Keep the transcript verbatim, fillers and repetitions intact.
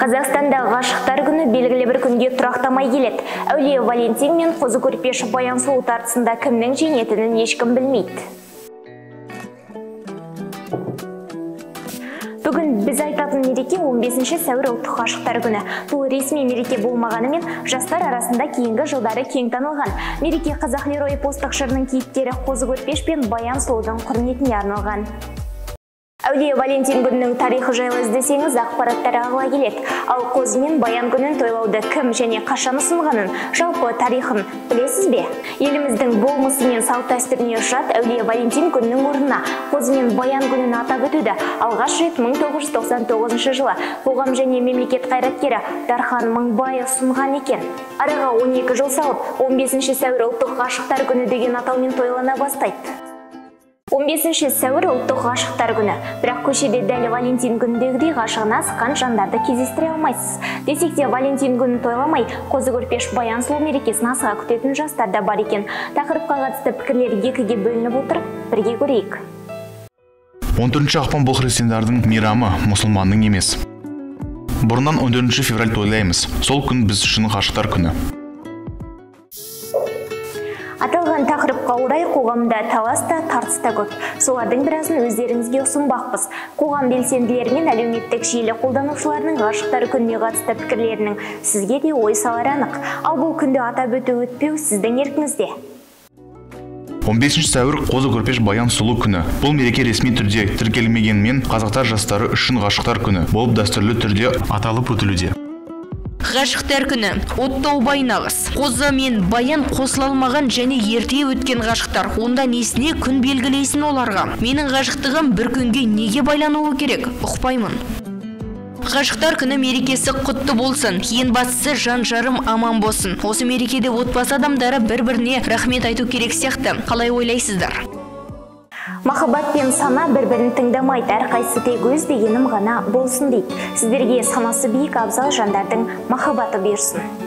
Қазақстанда ғашықтар күні белгілі бір күнге тұрақтамай келеді. Әулие Валентин мен Қозы Көрпеш Баян Сұлу тартысында кімнің жеңетінін ешкім білмейді. Бүгін біз айтатын мереке он бесінші сәуір ұлттық ғашықтар күні. Бұл ресми мереке болмағанымен жастар арасында кейінгі жылдары кең танылған. Мереке қазақ лирой-эпостық жырының кейіпкері Қозы Көрпеш пен Баян Сұлудың құрметіне арналған. Әулие Валентин күнінің тарихы жайлы іздесеңіз ақпараттар ағыла келеді. Ал Қозы мен Баян күнін тойлауды кім және қашан ұсынғанын, жалпы тарихын білесіз бе? Еліміздің болмысы мен салт дәстүріне жат Әулие Валентин күнінің орнына Қозы мен Баян күнін атап өтуді алғаш рет мың тоғыз жүз тоқсан тоғызыншы жылы қоғам және мемлекет қайраткері Дархан Мыңбай ұсынған екен. Араға он екі жыл салып, он бесінші сәуір ұлттық ғашықтар күні деген атаумен тойлана бастайды. он бесінші сәуір ұлттық ғашықтар күні. Бірақ көшеде дәл Валентин күніндегідей ғашығына асқан жандарды кездестіре алмайсыз. Десек те Валентин күнін тойламай, Қозы Көрпеш Баян Сұлу мерекесін асыға күтетін жастар да бар екен. Тақырыпқа қатысты пікірлер екіге бөлініп отыр, бірге көрейік. он төртінші ақпан бұл христиандардың мейрамы, мұсылманның емес. Бұрыннан он төртінші февраль тойлаймыз. Сол күн біз үшін ғашықтар күні. Аталған тақырыпқа орай қоғамда таласта, тартыста көп. Солардың біразын өздеріңізге ұсынбақпыз. Қоғам белсенділері мен әлеуметтік желі қолданушыларының ғашықтар күніне қатысты пікірлерінің сізге де ой салары анық. Ал бұл күнді атап өту өтпеу сіздің еркіңізде. он бесінші сәуір Қозы Көрпеш Баян Сұлу күні. Бұл мереке ресми түрде тіркелмегенмен қазақтар жастары үшін ғашықтар күні болып дәстүрлі түрде аталып өтілуде. Ғашықтар күні оттау байнағыз. Қозы мен Баян қосыла алмаған және ерте өткен ғашықтар. Онда несіне күн белгілейсін оларға? Менің ғашықтығым бір күнге неге байлануы керек? Ұқпаймын. Ғашықтар күні мерекесі құтты болсын. Ең бастысы жан жарым аман болсын. Осы мерекеде отбасы адамдары бір-біріне рахмет айту керек сияқты. Қалай ойлайсыздар? Махаббат пен сана бір-бірін тыңдамайды, әрқайсысы тек өз дегенім ғана болсын дейді. Сіздерге санасы биік абзал жандардың махаббаты берсін.